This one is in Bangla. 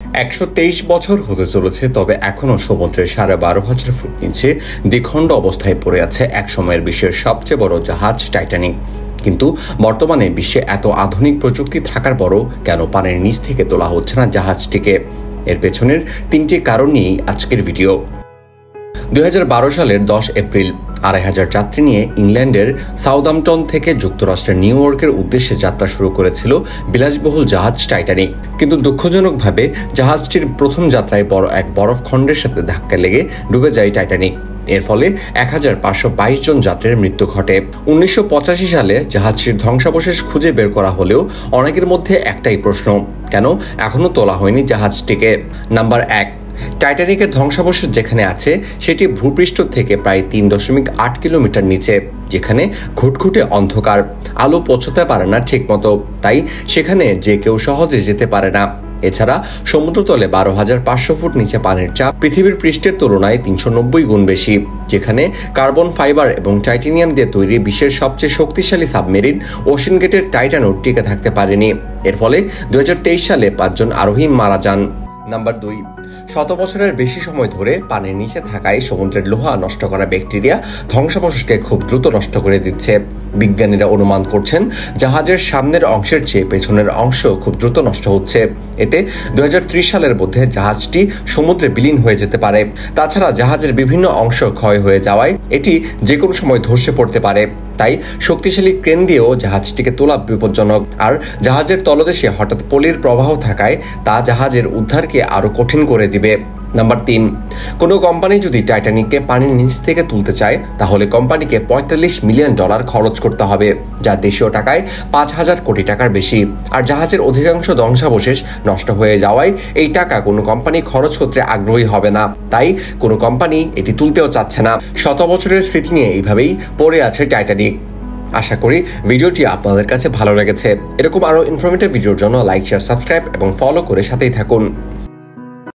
১২৩ বছর হতে চলেছে, তবে এখনও সমুদ্রের ১২,৫০০ ফুট নিচে দ্বিখণ্ড অবস্থায় পড়ে আছে একসময়ের বিশ্বের সবচেয়ে বড় জাহাজ টাইটানিক। কিন্তু বর্তমানে বিশ্বে এত আধুনিক প্রযুক্তি থাকার পরও কেন পানির নিচ থেকে তোলা হচ্ছে না জাহাজটিকে? এর পেছনের ৩টি কারণ নিয়েই আজকের ভিডিও। ২০১২ সালের ১০ এপ্রিল ২৫০০ যাত্রী নিয়ে ইংল্যান্ডের সাউদাম্পটন থেকে যুক্তরাষ্ট্রের নিউ ইয়র্কের উদ্দেশ্যে যাত্রা শুরু করেছিল বিলাসবহুল জাহাজ টাইটানিক। কিন্তু দুঃখজনকভাবে জাহাজটির প্রথম যাত্রায় এক বরফখণ্ডের সাথে ধাক্কা লেগে ডুবে যায় টাইটানিক। এর ফলে ১৫২২ জন যাত্রীর মৃত্যু ঘটে। ১৯৮৫ সালে জাহাজটির ধ্বংসাবশেষ খুঁজে বের করা হলেও অনেকের মধ্যে একটাই প্রশ্ন, কেন এখনও তোলা হয়নি জাহাজটিকে? নাম্বার ১, টাইটানিকের ধ্বংসাবশেষ যেখানে আছে সেটি ভূপৃষ্ঠ থেকে প্রায় ৩.৮ কিলোমিটার নিচে, যেখানে ঘুটঘুটে অন্ধকার, আলো পৌঁছতে পারে না ঠিকমতো, তাই সেখানে যে কেউ সহজে যেতে পারে না। এছাড়া সমুদ্রতলে ১২,৫০০ ফুট নিচে পানির চাপ পৃথিবীর পৃষ্ঠের তুলনায় ৩৯০ গুণ বেশি, যেখানে কার্বন ফাইবার এবং টাইটানিয়াম দিয়ে তৈরি বিশ্বের সবচেয়ে শক্তিশালী সাবমেরিন ওশেন গেটের টাইটানও টিকে থাকতে পারেনি। এর ফলে ২০২৩ সালে ৫ জন আরোহী মারা যান। নাম্বার ২, শত বছরের বেশি সময় ধরে পানির নিচে থাকায় সমুদ্রের লোহা নষ্ট করা ব্যাকটেরিয়া ধ্বংসাবশেষকে খুব দ্রুত নষ্ট করে দিচ্ছে। বিজ্ঞানীরা অনুমান করছেন জাহাজের সামনের অংশের চেয়ে পেছনের অংশ খুব দ্রুত নষ্ট হচ্ছে। এতে ২০৩০ সালের মধ্যে জাহাজটি সমুদ্রে বিলীন হয়ে যেতে পারে। তাছাড়া জাহাজের বিভিন্ন অংশ ক্ষয় হয়ে যাওয়ায় এটি যে কোনো সময় ধসে পড়তে পারে। তাই শক্তিশালী ক্রেন দিয়েও জাহাজটিকে তোলা বিপজ্জনক। আর জাহাজের তলদেশে হঠাৎ পলির প্রবাহ থাকায় তা জাহাজের উদ্ধারকে আরও কঠিন করে দিবে। নাম্বার ৩, কোনো কোম্পানি যদি টাইটানিককে পানির নিচ থেকে তুলতে চায় তাহলে কোম্পানিকে $৪৫ মিলিয়ন খরচ করতে হবে, যা দেশীয় টাকায় ৫,০০০ কোটি টাকার বেশি। আর জাহাজের অধিকাংশ ধ্বংসাবশেষ নষ্ট হয়ে যাওয়ায় এই টাকা কোনো কোম্পানি খরচ করতে আগ্রহী হবে না, তাই কোনো কোম্পানি এটি তুলতেও চাচ্ছে না। শত বছরের স্মৃতি নিয়ে এইভাবেই পড়ে আছে টাইটানিক। আশা করি ভিডিওটি আপনাদের কাছে ভালো লেগেছে। এরকম আরও ইনফরমেটিভ ভিডিওর জন্য লাইক, শেয়ার, সাবস্ক্রাইব এবং ফলো করে সাথেই থাকুন।